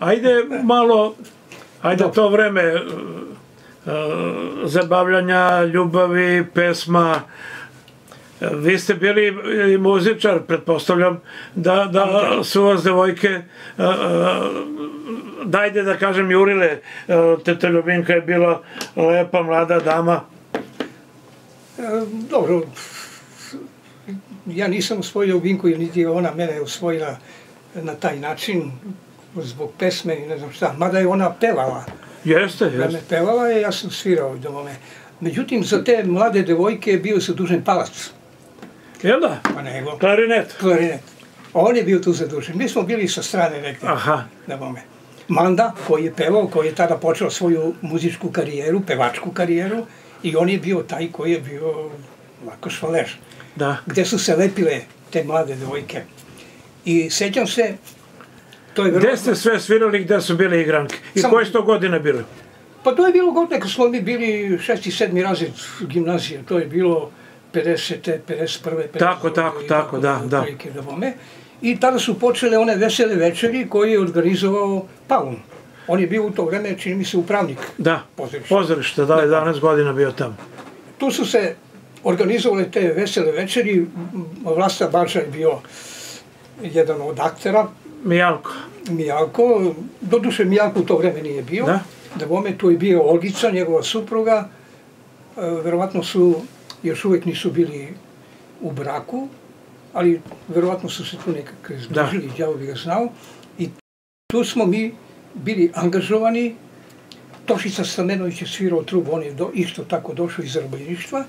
Ajde malo, ajde to vreme zabavljanja, ljubavi, pesma. Vi ste bili i muzičar, pretpostavljam da su vas devojke, dajde da kažem, jurile. Teta Ljubinka je bila lepa, mlada dama. Dobro, ja nisam usvojio Ljubinku, niti je ona mene usvojila na taj način, zbog pesme i ne znam šta, mada je ona pevala. Jeste, jeste. Da me pevala je, ja sam svirao do mome. Međutim, za te mlade devojke bio je zadužen Palac. Jel da? Pa nego. Klarinet. Klarinet. On je bio tu zadužen. Mi smo bili sa strane rekli. Aha. Da mome. Manda, koji je pevao, koji je tada počeo svoju muzičku karijeru, pevačku karijeru, i on je bio taj koji je bio ovako švaler. Da. Gde su se lepile te mlade devojke. I sećam se, to je verovatno... Gde ste sve svirali, gde su bile igranke? I koje su to godine bile? Pa to je bilo godine kad smo mi bili 6. i 7. razred gimnazije. To je bilo 50. 51. Tako, da. I tada su počele one vesele večeri koje je organizovao Paun. On je bio u to vreme, čini mi se, upravnik pozorišta, da je 11 godina bio tamo. Tu su se organizovale te vesele večeri, Vlasta Bača je bio jedan od aktera. Mijalko, doduše Mijalko u to vreme nije bio. Da bome, tu je bio Olgica, njegova supruga, verovatno su, još uvek nisu bili u braku, ali verovatno su se tu nekako združili, đavo bi ga znao. I tu smo mi bili angažovani. Tošica Stamenović je svirao trubu, on je isto tako došao iz zarobljeništva.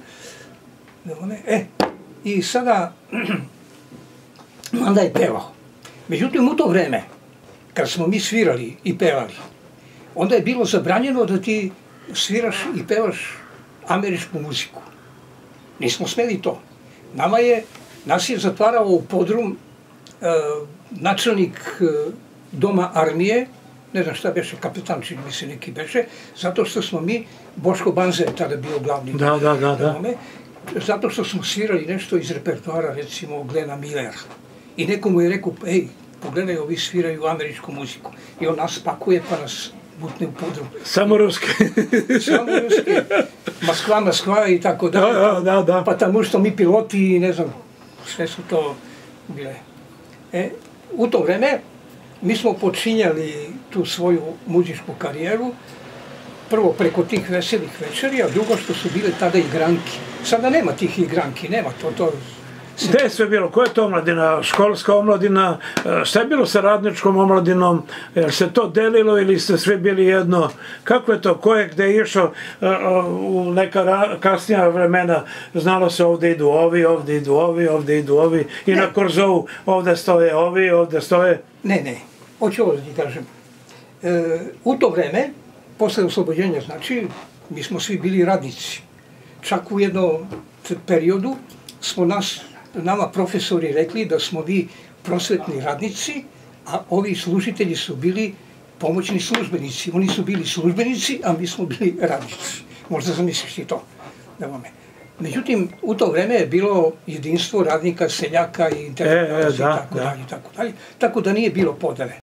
I sada Manda je pevao. Međutim, u to vreme, kad smo mi svirali i pevali, onda je bilo zabranjeno da ti sviraš i pevaš američku muziku. Nismo smeli to. Nas je zatvarao u podrum načelnik doma armije, ne znam šta beše, kapetan, čini mi se neki beše, zato što smo mi, Boško Banza je tada bio glavni. Zato što smo svirali nešto iz repertoara, recimo Glena Millera. I neko mu je rekao, ej, pogledaj, ovi sviraju američku muziku. I on nas pakuje pa nas butne u podrum. Samo ruske. Samo ruske. Moskva i tako dalje. Pa tamo što mi piloti i ne znam, sve su to bile. U to vreme mi smo počinjali tu svoju muzičku karijeru, prvo preko tih veselih večeri, a drugo što su bile tada igranki. Sada nema tih igranki, nema to. Gde je sve bilo? Koja je to omladina? Školska omladina? Šta je bilo sa radničkom omladinom? Je li se to delilo ili ste svi bili jedno? Kako je to? Ko je gde išao u neka kasnija vremena? Znalo se ovde idu ovi, ovde idu ovi, ovde idu ovi. I na Korzovu ovde stoje ovi, ovde stoje... Ne. Hoću ovo da ti kažem. U to vreme, posle oslobođenja, znači, mi smo svi bili radnici. Čak u jednom periodu smo nama profesori rekli da smo vi prosvetni radnici, a ovi služitelji su bili pomoćni službenici. Oni su bili službenici, a mi smo bili radnici. Možda zamisliš ti to. Međutim, u to vreme je bilo jedinstvo radnika, seljaka i intelektualaca i tako dalje. Tako da nije bilo podele.